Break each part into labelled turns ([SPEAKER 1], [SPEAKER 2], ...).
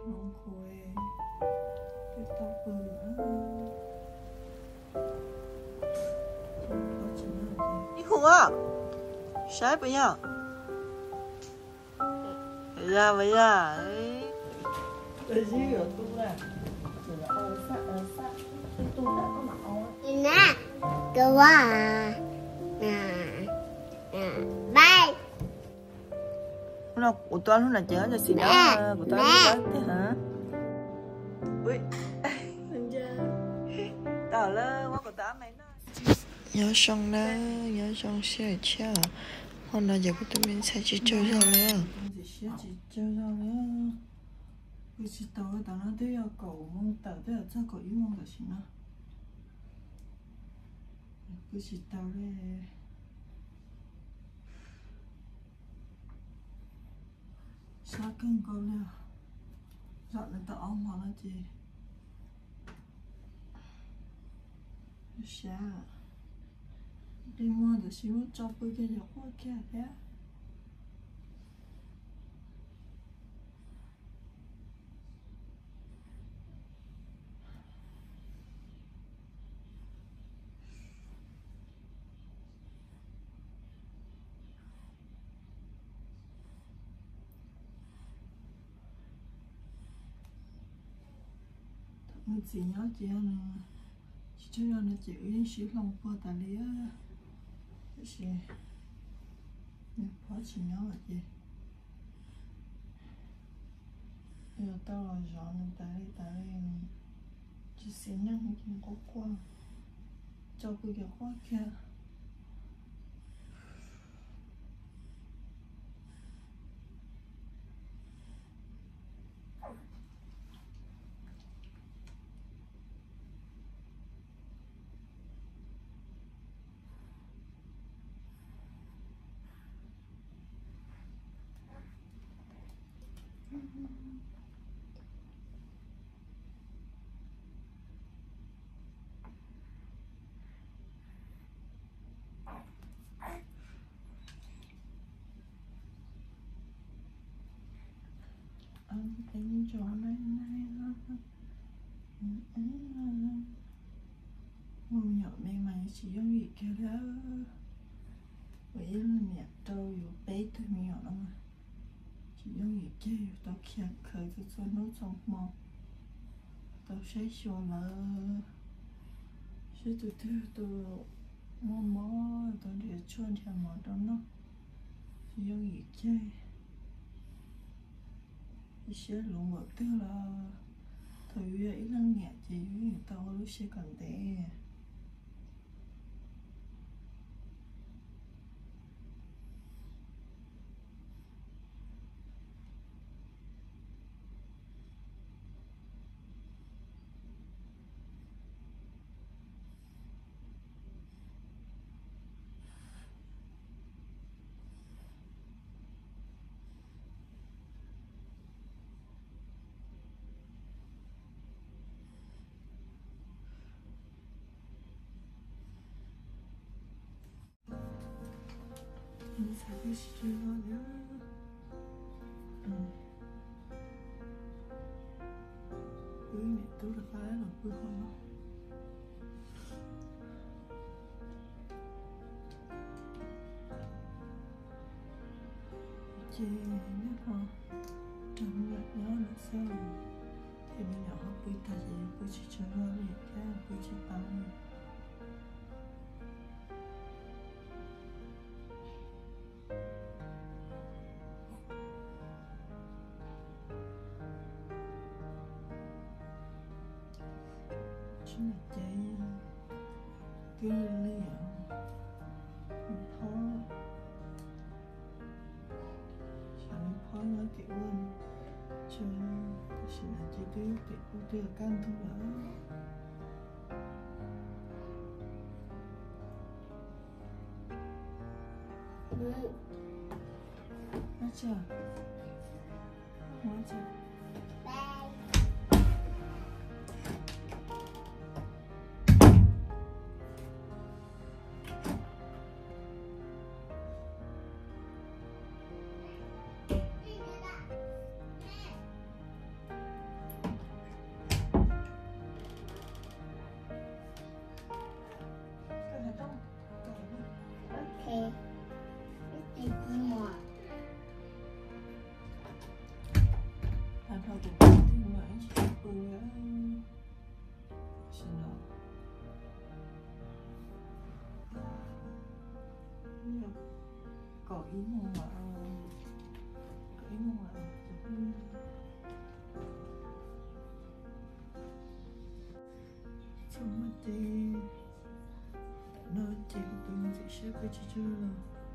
[SPEAKER 1] Ngon khỏe. Cái tóc bự đi khùng à? Sai bây giờ. Bây giờ ấy. Cái gì ở tung này? Sát. Cái tung đã có mặc áo.
[SPEAKER 2] Nè, cơ quá à. Bye.
[SPEAKER 1] Hôm nào của toán hôm nào chớ cho xin đó của toán thế hả? Ui. Tao là quá của toán mày nó. Nhớ xong đó, nhớ xong xe chưa. Hôm nào giờ của tụi mình sẽ chỉ chơi rồi nữa. Chỉ chơi rồi nữa. Bây giờ tao nó thấy cậu mong tao thấy chắc cậu yêu mong là gì nữa. Bây giờ tao đây. Sao cưng câu nè. Dọn lên tao ông hoặc là gì. Sao đi mua được xíu cho bữa cái giọt hoa kia thế. Mình chỉ nhớ chị là chỉ cho nó chịu đến xíu lòng qua tại lý á. Chị mình có chỉ nhớ là gì. Giờ tao là dọn tại đây chỉ xin nhắc không có qua cho cái hoa kia. Anh tính cho này ngồi nhỏ mày chỉ giống gì kia đó. Vậy là mẹ trâu dù bé thôi mẹ nhỏ lắm. Chỉ giống gì kia tao khen khởi cho nó trong mong. Tao sẽ cho là sẽ từ mò tao để chuồn theo mò đó nó. Chỉ giống gì kia. Sẽ luôn một tức là thời ấy lăng nhẹ chỉ với tao lúc sẽ cần để mình sẽ biết chưa nhá. Mẹ tôi là phải là bữa hôm đó. Chị biết không? Trong nhật nhớ là sao? Thì mình nhỏ học bữa ta gì bữa chỉ chơi hoa vậy cái bữa chỉ tăng. Chứ là chơi cái ly ạ. Khó khó nhớ kiểu cho chỉ là chỉ tiêu căn thôi đó. Nói chưa? Nói chưa? à xin lỗi có ý mong là có ý mong là trong mắt đi nơi chỉ có tôi mình sẽ share với chị chưa là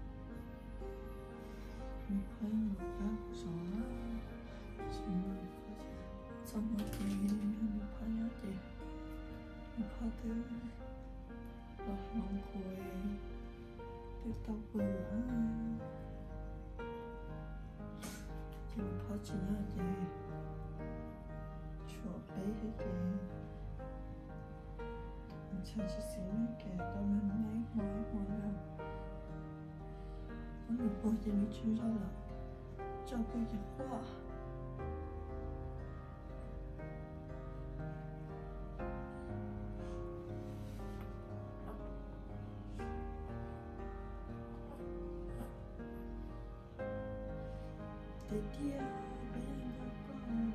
[SPEAKER 1] mình phải một cái số xin lỗi trong mắt đi mình phải nhớ chị mình phải thứ là mong cuối tiếp tục bữa chúng ta chỉ nhớ gì chỗ bé hết kì mình chẳng chỉ xíu nữa kì tao mình mấy mối đâu có được bao giờ mình chưa ra là cho bây giờ quá để kia bên con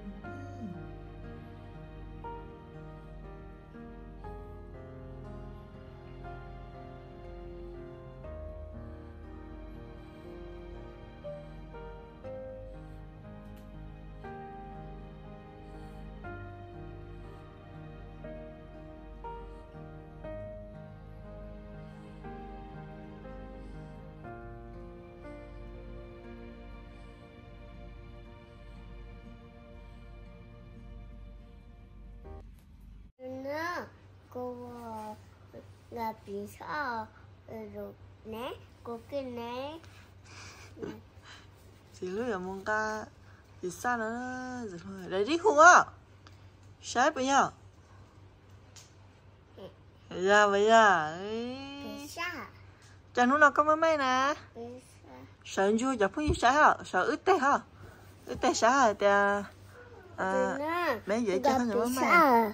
[SPEAKER 2] nữa cô là bị sao rồi nè cô cái nè
[SPEAKER 1] chị lúc giờ mong ca thì sao nó rồi thôi để đi không á sai bây giờ bây giờ
[SPEAKER 2] bị sao
[SPEAKER 1] cha nó có mấy nè
[SPEAKER 2] bị sao
[SPEAKER 1] sợ chưa giờ phải sai hả sợ ướt tê hả ướt tê sai hả thì bé dễ chơi hơn nhiều mấy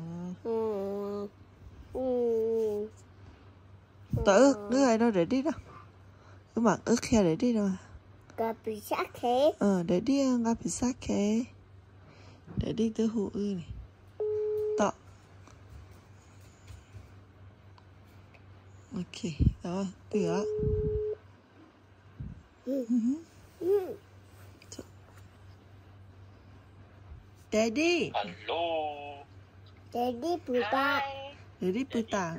[SPEAKER 1] tớ ướt đứa ai đâu để đi đâu cứ mặc ướt khe để đi đâu
[SPEAKER 2] gặp bị sát thế
[SPEAKER 1] để đi gặp bị sát khe để đi tới hồ ư này tọ ok đó được Daddy
[SPEAKER 3] Hello
[SPEAKER 2] Daddy puta
[SPEAKER 1] Daddy puta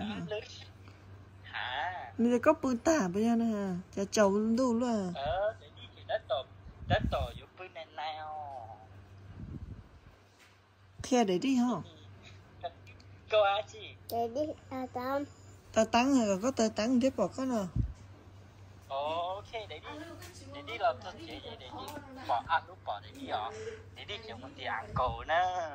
[SPEAKER 3] hả
[SPEAKER 1] Nên có puta bây giờ nè chả chầu luôn đủ luôn
[SPEAKER 3] Daddy thì đã tổ giúp bên này nào
[SPEAKER 1] khe để đi hả
[SPEAKER 3] cô á chị
[SPEAKER 2] Daddy tam
[SPEAKER 1] tao tắn hay là có tao tắn tiếp vào cái nào
[SPEAKER 3] ok Daddy làm cho chị vậy Daddy bỏ ăn lúc bỏ Daddy hả Daddy chỉ muốn đi ăn cầu nữa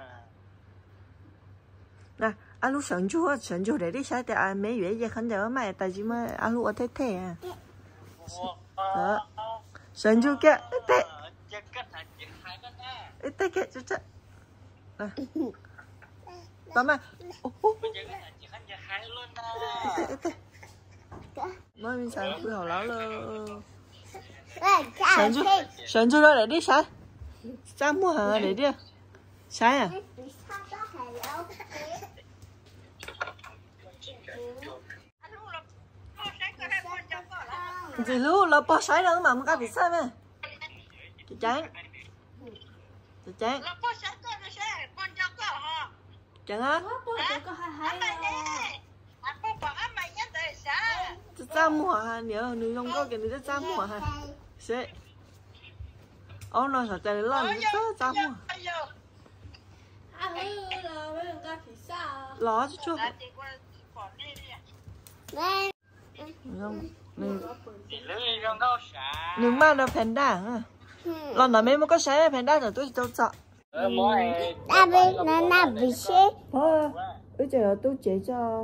[SPEAKER 1] nè anh lúc sáng chú để đi sai thì anh mấy月 giờ khẩn giờ mà tại vì mà anh lúc ở thế thế à đó sáng chú kia tê tê kia chú chết nè tao mà tê mới mình sáng cứ hào láo luôn sáng chú đó để đi sai sao mua hàng để đi sai à chị lưu là bỏ sấy đâu mà cái bị sai mà chị chán chẳng á sao mua hả nhớ nữ không có cái nữ sao mua hả sẽ ông nói thật là lo nữ sao mua lo chứ chú không nhưng mà nó panda hả lần nào mấy mới có sấy panda rồi tôi sợ
[SPEAKER 2] ta biết nó bị chết
[SPEAKER 1] thôi bây giờ tôi chế cho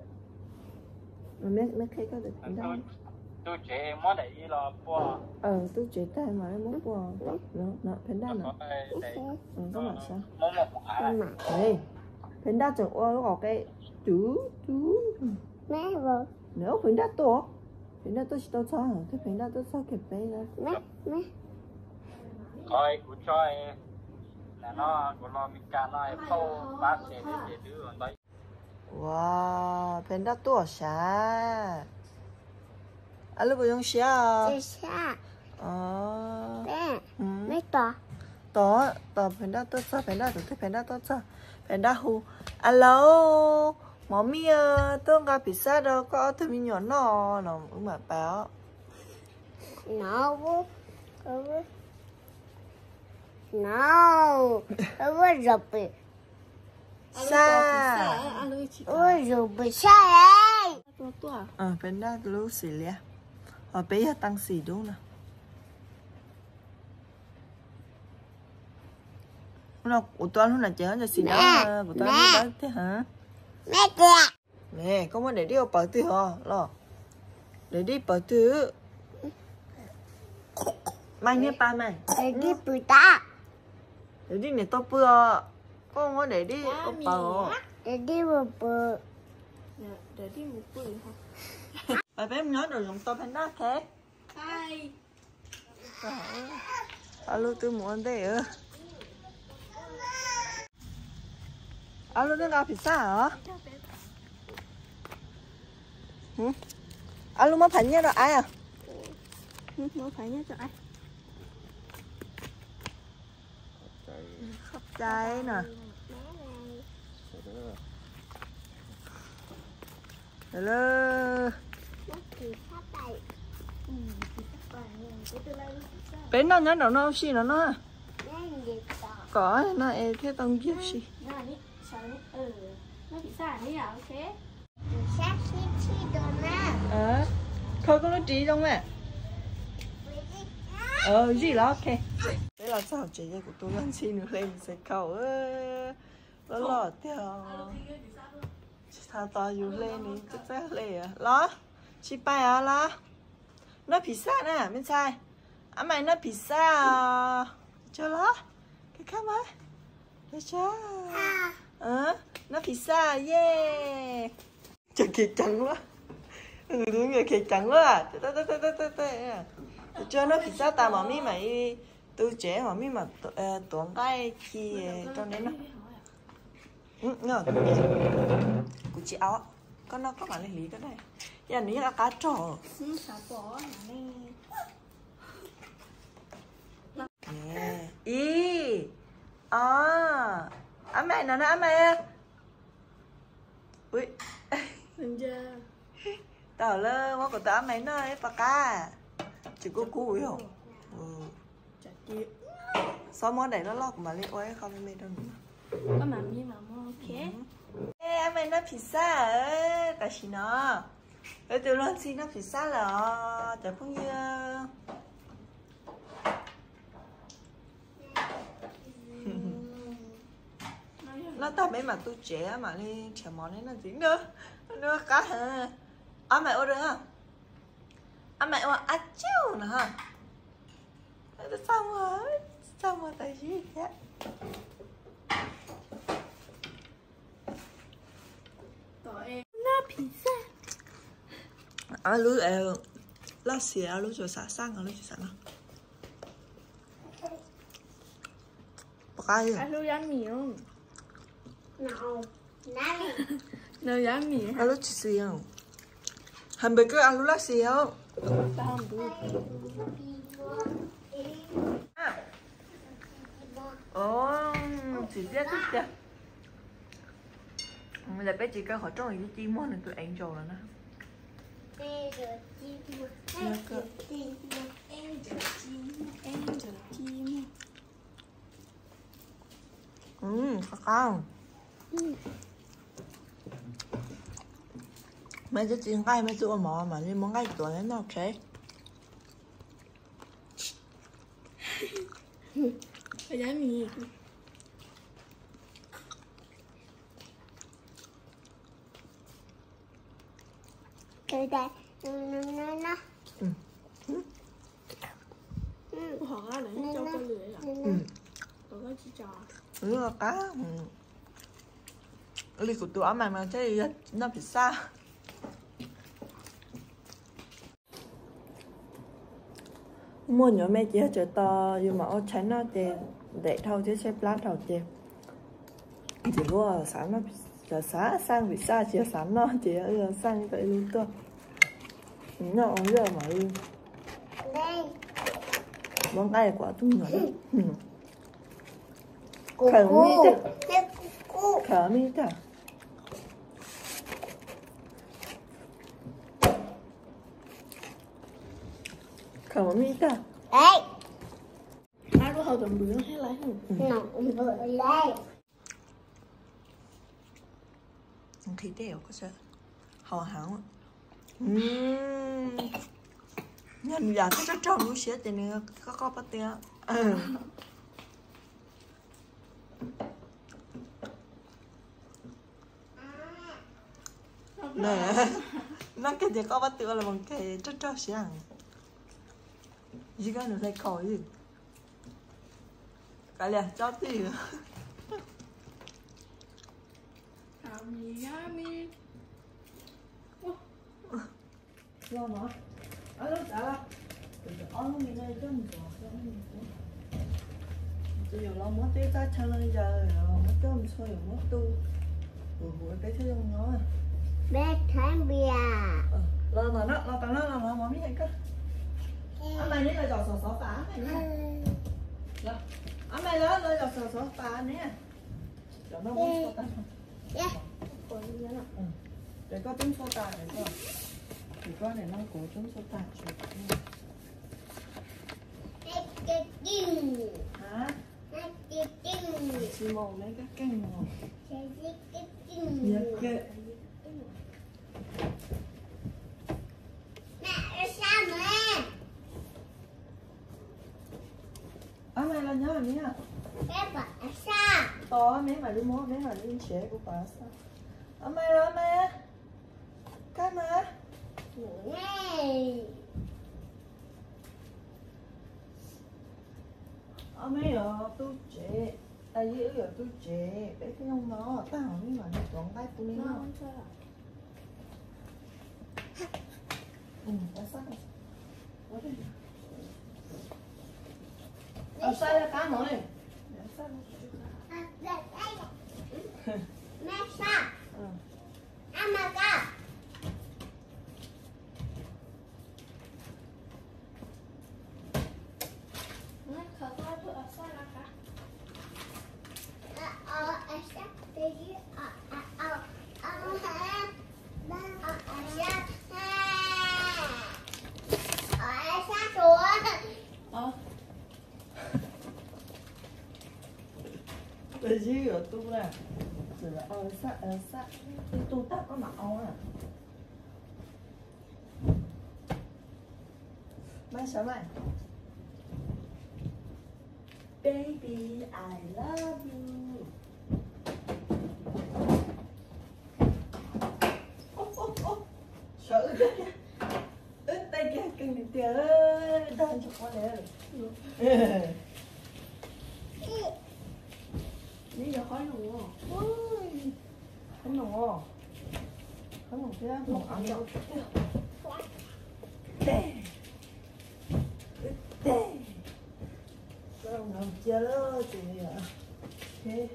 [SPEAKER 1] mấy khi có được panda
[SPEAKER 3] tôi chế món này là bò
[SPEAKER 1] tôi chế tay mà nó muốn bò nó panda nè có mà sao đây panda chẳng ô có cái chú
[SPEAKER 2] mẹ vợ
[SPEAKER 1] nếu panda to panda to chỉ to sao thế panda to sao kẹp bé ra
[SPEAKER 2] mẹ
[SPEAKER 3] coi của cho là nó của lo mình cả nó phô bát sẽ để đưa vào đấy.
[SPEAKER 1] Wow, bên đó tua xa. À lúc bữa xe à?
[SPEAKER 2] Xe xa. Bé,
[SPEAKER 1] Ừ.
[SPEAKER 2] mấy tòa.
[SPEAKER 1] Đó, bên đó tốt sao, bên đó tốt sao. Bên đó hù. Alo, mommy ơi, tôi không có pizza đâu, có thứ mình nhỏ nó mà béo.
[SPEAKER 2] No, rubber.
[SPEAKER 1] Xa.
[SPEAKER 2] Rubber xa ấy.
[SPEAKER 1] Bên đó lúc xì lẹ. Bây giờ tăng xì đúng nè. Nó của tôi lúc nào chở cho xì đó, của tôi lúc đó thế hả?
[SPEAKER 2] Mẹ kìa.
[SPEAKER 1] Nè, có muốn để đi bảo tư hả? Lo. Để đi bảo tư. Mai nhé ba mày.
[SPEAKER 2] Để đi bự ta.
[SPEAKER 1] Để đi này tôi bữa. Con muốn để đi bảo.
[SPEAKER 2] Để đi bự.
[SPEAKER 4] Để đi một bữa hả?
[SPEAKER 1] Bà bé nói đồ dùng tôi phải nói thế.
[SPEAKER 4] Hai.
[SPEAKER 1] Alo tôi muốn đây Alo nó gặp pizza hả? Alo mới phải nhớ rồi ai à?
[SPEAKER 4] Mới phải nhớ cho ai?
[SPEAKER 1] Khóc trái nè. Hello. Bé nó nhớ đâu nó xí nó. Có nó thế tông kiếp xí.
[SPEAKER 4] Nó bị xả đấy à? Ok.
[SPEAKER 2] Sát chi đồ nè.
[SPEAKER 1] Thôi con nó trí không mẹ? Gì đó ok. Đấy là sao chị của tôi lên xin được lên sẽ cầu nó lọt theo. Sao to dù lên đi chắc lên à? Lo. Chị bay à lo. Nó pizza nè, bên sai. Mày nó pizza à? Cho lo. Cái khác mà. Để cho. Nó pizza, yeah. Trời kìa trắng quá. Đúng rồi kìa trắng quá. Cho nó pizza ta mà mi mày tôi trẻ mà mi mà tuần cái khi cho nên nó. Nhớ của chị áo. Con nó có mà lên lý cái này. Giờ ní là cá trò.
[SPEAKER 4] Xả bỏ này.
[SPEAKER 1] Nè. Ý. Mẹ nó mẹ. Ui.
[SPEAKER 4] Đừng chưa.
[SPEAKER 1] Tao lơ món của tao mày nó ấy bà ca. Chỉ có cú ấy không?
[SPEAKER 4] Chả chịu.
[SPEAKER 1] Sao món đấy nó lọc mà lên ôi không lên đâu nữa.
[SPEAKER 4] Có mà mi mà mua ok.
[SPEAKER 1] Ê mày nó pizza ấy, tại gì nó. Để tôi luôn xin nó pizza là chả không như. Nó tao mấy mà tôi trẻ mà đi chả món đấy là gì nữa. Nữa cá hả? Mày ô được không? Mày ô chiêu nè hả? Sao mà tại gì thế?
[SPEAKER 4] Tỏi em. Nó pizza.
[SPEAKER 1] Lúc lát xìa lúc cho xả sang lúc cho xả nó. Cái gì?
[SPEAKER 4] Alo dám mì không?
[SPEAKER 2] Nào. Này.
[SPEAKER 4] Nào dám mì hả?
[SPEAKER 1] Lúc xìa không? Hamburger ăn lúc lát xìa không?
[SPEAKER 4] Tao không được.
[SPEAKER 1] Chị rất thích chưa? Bây giờ bé chị cơ hỏi trong cái chim món này tôi ăn rồi nè. Không. Mấy cái chuyện gai mấy tụi mà đi món gai tụi nó ok.
[SPEAKER 4] Phải dám mì.
[SPEAKER 2] Từ đây. Nó.
[SPEAKER 4] Họ là cho con lưỡi à? Có cái chi trò.
[SPEAKER 1] Đúng là cá. Ly của tụi mà thấy nó bị xa. mua nhỏ mấy chị chợ to nhưng mà ở tránh nó thì để thâu chứ xếp lát thâu chị chỉ có sáng nó giờ sáng sang vì sao chỉ sáng nó chỉ giờ sang vậy luôn tôi nó ở giờ mà luôn món tay quả tung nhỏ khởi mi thế khởi mi thế khởi mi thế
[SPEAKER 2] đấy
[SPEAKER 4] ai có hậu tầm bữa hay lại không
[SPEAKER 2] nó vừa đây
[SPEAKER 1] thì đều có sợ họ hảo nhân giờ cái rất trong lúc xếp thì nữa có bắt tiền nè nó cái gì có bắt tiền là bằng cái rất trong sáng gì cái nó thấy khó gì cái này cho tiền
[SPEAKER 4] Yummy.
[SPEAKER 1] lo mà ở lúc đã là ở lúc mình đây có một chỉ nhiều lo mất cái ta chân lên giờ mất cái một số nhiều mất tu buổi cái thứ trong nó
[SPEAKER 2] bé tháng bia
[SPEAKER 1] lo mà nó tao nó mà biết hay cơ anh mày nè là giò sò phá này nè anh mày đó là giò sò phá nè cho nó muốn sò để có trứng sô tà này cơ thì có để nó cổ trứng sô tà hả xì màu lấy các canh màu nhớ kệ
[SPEAKER 2] mẹ sao mẹ
[SPEAKER 1] mày là nhớ nhỉ
[SPEAKER 2] bé bảo sao
[SPEAKER 1] to mấy mà đi mua mấy mà đi chế của bà sao mày là mày cái mà
[SPEAKER 2] này
[SPEAKER 1] mày ở tu chế tại vì ở tu chế để cái ông nó tao không biết mà nó chọn cái tụi nó tại sao sai là cá rồi
[SPEAKER 2] mẹ sao ăn mà cả
[SPEAKER 1] cái gì ở tu nè rồi sát tu tao có mặc áo à mai sao mày baby I love you sợ đấy ướt tay kia cưng đi tía đang chụp qua đấy
[SPEAKER 4] Lý do khói nụ
[SPEAKER 1] ôi không nổ thế một ăn đâu tè sao nằm chơi chị ạ thế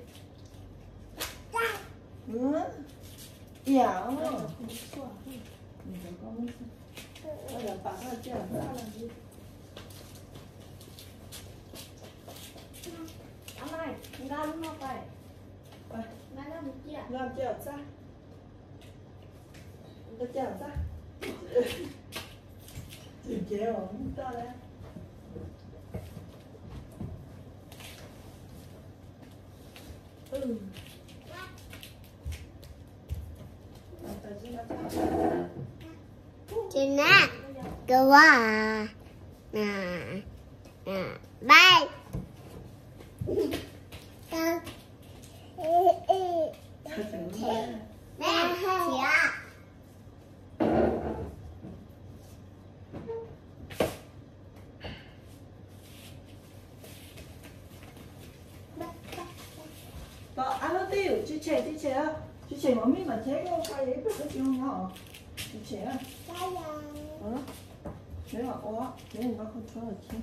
[SPEAKER 1] dạ mình phải có mấy bây giờ bạn là chơi làm gì
[SPEAKER 4] Anh ơi, ra lúc nào vậy? Ra nó một chia
[SPEAKER 1] làm chơi sao nó chơi sao chị chơi không ta đấy
[SPEAKER 2] chị nè cơ quá à nè bay mẹ chị ạ
[SPEAKER 1] ăn nó tiêu chị trẻ mà mình mà chế cái cái đấy được cái chưa nhỏ chị trẻ Nếu mà ó, nếu mà không cho là chứ.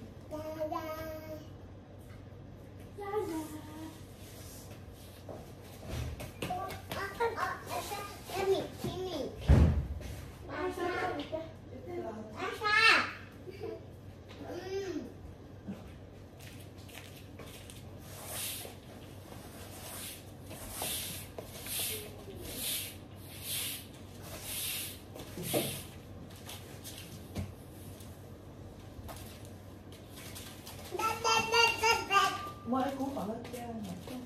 [SPEAKER 1] Mỗi cú khoảng lớp treo mà không.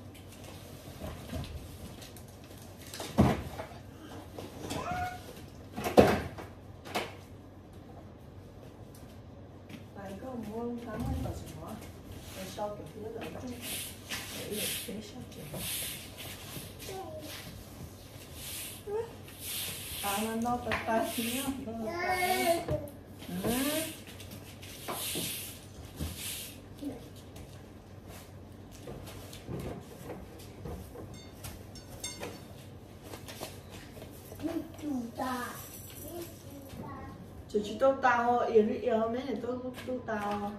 [SPEAKER 1] Tại có muốn thắng hay là gì đó, rồi sau kiểu phía đợi chút để được kế sát chuyện. Nó tay phía, nó tay. Chỉ tô tao yến đi yếu mấy này tô tao.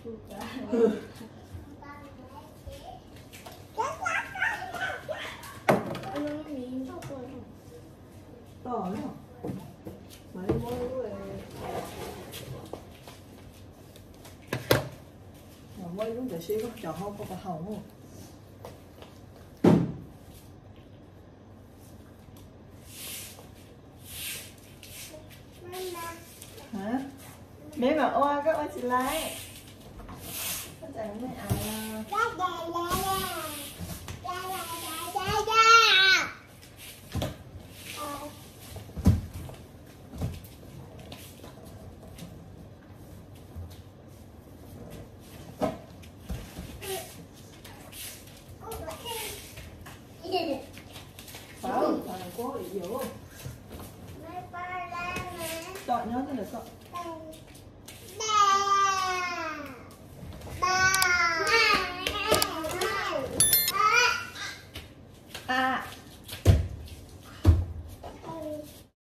[SPEAKER 1] Tỏ nữa. Mấy môi rồi. Môi cũng để xíu chọn không có hỏng không? Hả? Mấy mà oa các bạn chị lấy. Các bạn mấy ai phải có yếu. Chọn nhớ thế được không?